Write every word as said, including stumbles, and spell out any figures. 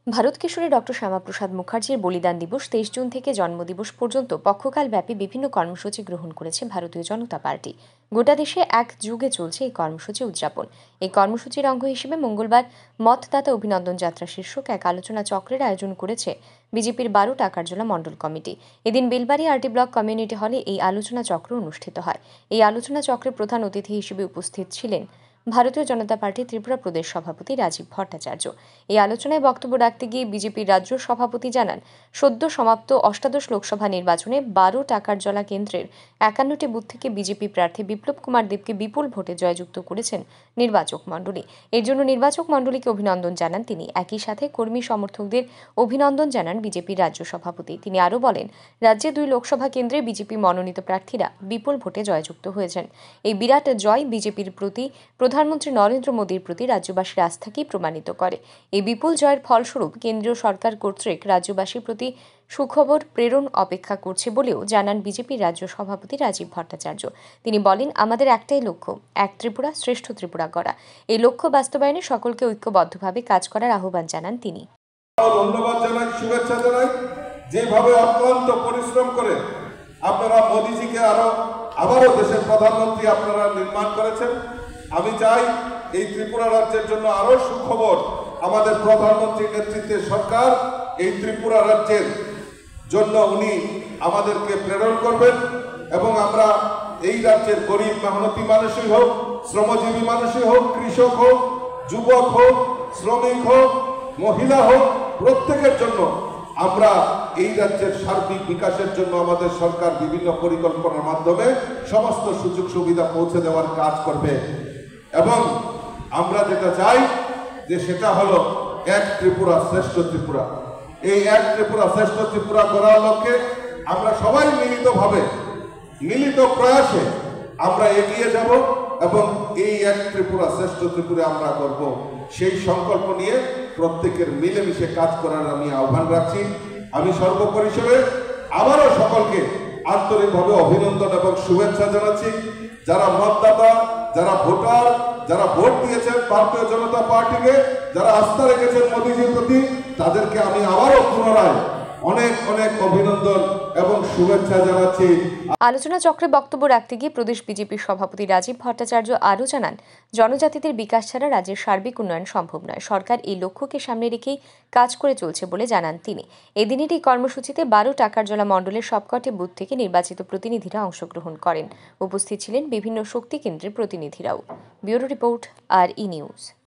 Bharat Keshari doctor Shyamaprasad মুখার্জির বলিদান দিবস তেইশ জুন থেকে জন্মদিবস পর্যন্ত পক্ষকালব্যাপী বিভিন্ন কর্মসূচি গ্রহণ করেছে ভারতীয় জনতা পার্টি। গোটা দেশে এক যুগে চলছে এই কর্মসূচি উদযাপন। এই কর্মসূচির অঙ্গ হিসেবে মঙ্গলবার মতদাতা অভিনন্দন যাত্রা শীর্ষক এক আলোচনা চক্রের আয়োজন করেছে বিজেপির বারো টাকারজোলা মণ্ডল কমিটি। এদিন বেলবাড়ি আরটি ব্লক কমিউনিটি হলে এই আলোচনা চক্র অনুষ্ঠিত হয়। এই আলোচনা চক্রে প্রধান অতিথি হিসেবে উপস্থিত ছিলেন ভারতীয় জনতা পার্টি ত্রিপুরা প্রদেশ সভাপতি রাজীব ভট্টাচার্য। এই আলোচনায় বক্তব্য রাখতে গিয়ে বিজেপির রাজ্য সভাপতি জানান, সদ্য সমাপ্ত অষ্টাদশ লোকসভা নির্বাচনে বারো টাকারজলা কেন্দ্রের একান্নটি বুথ থেকে বিজেপি প্রার্থী বিপ্লব কুমার দেবকে বিপুল ভোটে জয়যুক্ত করেছেন নির্বাচক মণ্ডলী। এর জন্য নির্বাচক মণ্ডলীকে অভিনন্দন জানান তিনি। একই সাথে কর্মী সমর্থকদের অভিনন্দন জানান বিজেপির রাজ্য সভাপতি। তিনি আরও বলেন, রাজ্যে দুই লোকসভা কেন্দ্রে বিজেপি মনোনীত প্রার্থীরা বিপুল ভোটে জয়যুক্ত হয়েছেন। এই বিরাট জয় বিজেপির প্রতি প্রধানমন্ত্রী নরেন্দ্র মোদীর প্রতি রাজ্যবাসীর আস্থাকেই প্রমাণিত করে। এই বিপুল জয়ের ফলস্বরূপ কেন্দ্রীয় সরকার কর্তৃক রাজ্যবাসীর প্রতি সুখবর প্রেরণ অপেক্ষা করছে বলেও জানান বিজেপির রাজ্য সভাপতি রাজীব ভট্টাচার্য। তিনি বলেন, আমাদের একটাই লক্ষ্য, এক ত্রিপুরা শ্রেষ্ঠ ত্রিপুরা করা। এই লক্ষ্য বাস্তবায়নে সকলকে ঐক্যবদ্ধভাবে কাজ করার আহ্বান জানান তিনি। ধন্যবাদ জানাই, শুভেচ্ছা জানাই। যেভাবে অক্লান্ত পরিশ্রম করে আপনারা মোদীজিকে আরো আবারও দেশের প্রধানমন্ত্রী আপনারা নির্মাণ করেছেন, আমি চাই এই ত্রিপুরা রাজ্যের জন্য আরো সুখবর আমাদের প্রধানমন্ত্রীর নেতৃত্বে সরকার এই ত্রিপুরা রাজ্যের জন্য উনি আমাদেরকে প্রেরণ করবেন এবং আমরা এই রাজ্যের গরিব মেহনতি মানুষই হোক, শ্রমজীবী মানুষই হোক, কৃষক হোক, যুবক হোক, শ্রমিক হোক, মহিলা হোক, প্রত্যেকের জন্য আমরা এই রাজ্যের সার্বিক বিকাশের জন্য আমাদের সরকার বিভিন্ন পরিকল্পনার মাধ্যমে সমস্ত সুযোগ সুবিধা পৌঁছে দেওয়ার কাজ করবে এবং আমরা যেটা চাই যে সেটা হলো এক ত্রিপুরা শ্রেষ্ঠ ত্রিপুরা। এই এক ত্রিপুরা শ্রেষ্ঠ ত্রিপুরা করার লক্ষ্যে আমরা সবাই মিলিতভাবে মিলিত প্রয়াসে আমরা এগিয়ে যাব এবং এই এক ত্রিপুরা শ্রেষ্ঠ ত্রিপুরা আমরা করব। সেই সংকল্প নিয়ে প্রত্যেকের মিলেমিশে কাজ করার আমি আহ্বান রাখছি। আমি সর্বপরিসরে আবারও সকলকে আন্তরিকভাবে অভিনন্দন এবং শুভেচ্ছা জানাচ্ছি। যারা মতদাতা, যারা ভোটার, যারা ভোট দিয়েছেন ভারতীয় জনতা পার্টিকে, যারা আস্থা রেখেছেন মোদীজির প্রতি, তাদেরকে আমি আবারও পুনরায় অনেক অনেক অভিনন্দন এবং শুভেচ্ছা জানাচ্ছি। আলোচনা চক্রে বক্তব্য রাখতে গিয়ে প্রদেশ বিজেপির সভাপতি রাজীব ভট্টাচার্য আরও জানান, জনজাতিদের বিকাশ ছাড়া রাজ্যের সার্বিক উন্নয়ন সম্ভব নয়। সরকার এই লক্ষ্যকে সামনে রেখেই কাজ করে চলছে বলে জানান তিনি। এদিনের এই কর্মসূচিতে বারো টাকারজলা মণ্ডলের সবকটি বুথ থেকে নির্বাচিত প্রতিনিধিরা অংশগ্রহণ করেন। উপস্থিত ছিলেন বিভিন্ন শক্তি কেন্দ্রের প্রতিনিধিরাও। Bureau report, R E news.